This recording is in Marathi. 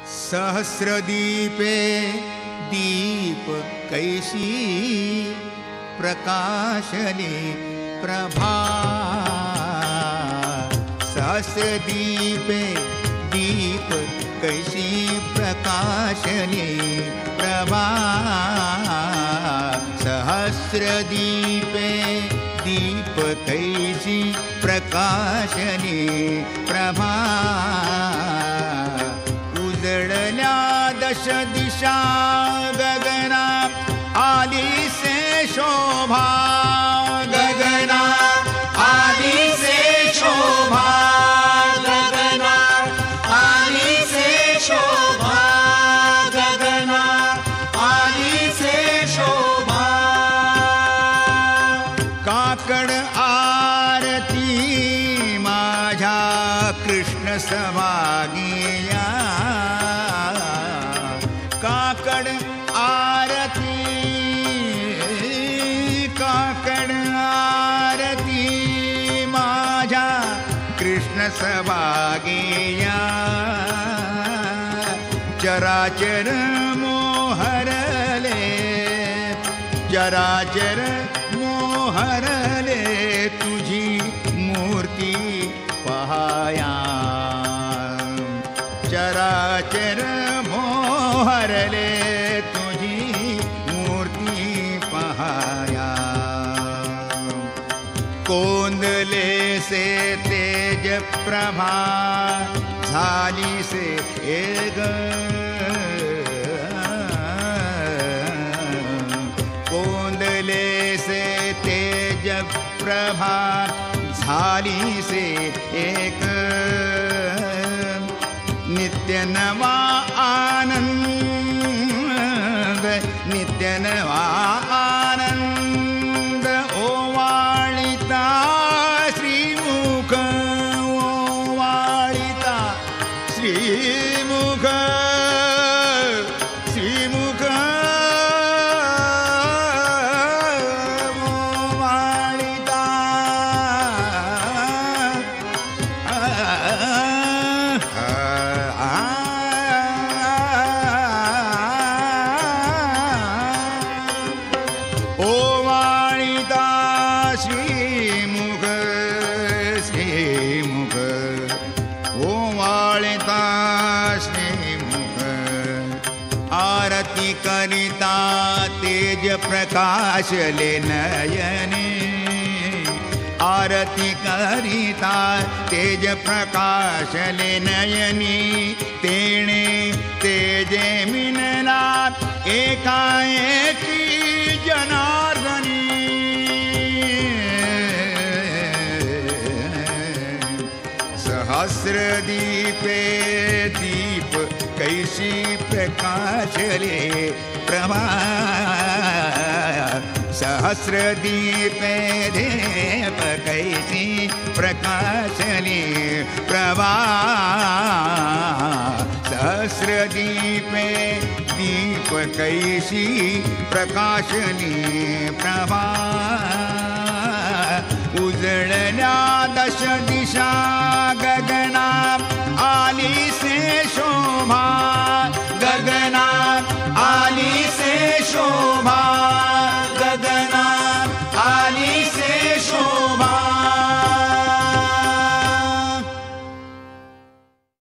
सहस्रदीपे दीप कैसी प्रकाशने प्रभा। सहस्रदीपे दीप कैसी प्रकाशने प्रभा। सहस्रदीपे दीप कैसी प्रकाशने प्रभा। उजळल्या दश दिशा गगना आली से शोभा। गगना आली से शोभा। गगना आली से शोभा। गगना आली से शोभा। काकड आरती माझ्या कृष्ण सभागिया। काकड आरती काकड आरती माझ्या कृष्ण सभागिया। चराचर मोहरले चराचर मोहरले तुझी मूर्ती पहाया। चराचर मोहरले तुझी मूर्ती पहाया। कोंदले से तेज प्रभा झाली से एक। कोंदले से तेज प्रभा झाली से एक। नित्य नवा आनंद नित्य नवा आनंद ओवाळिता श्रीमुख। ओवाळिता श्रीमुख श्रीमुख ओवाळिता। ओवाळिता श्रीमुख श्रीमुख ओवाळिता श्रीमुख। आरती करिता तेज प्रकाशले नयने। आरती करिता तेज प्रकाशले नयनी। तेणे तेजे मिनला एकाएकी जनार्दनी। सहस्रदीपे दीप कैसी प्रकाशले प्रभा। सहस्रदीपे दीप कैसी प्रकाशले प्रभा। सहस्रदीपे दीप कैसी प्रकाशने प्रभा। उजळल्या दश दिशा गगना आली से शोभा।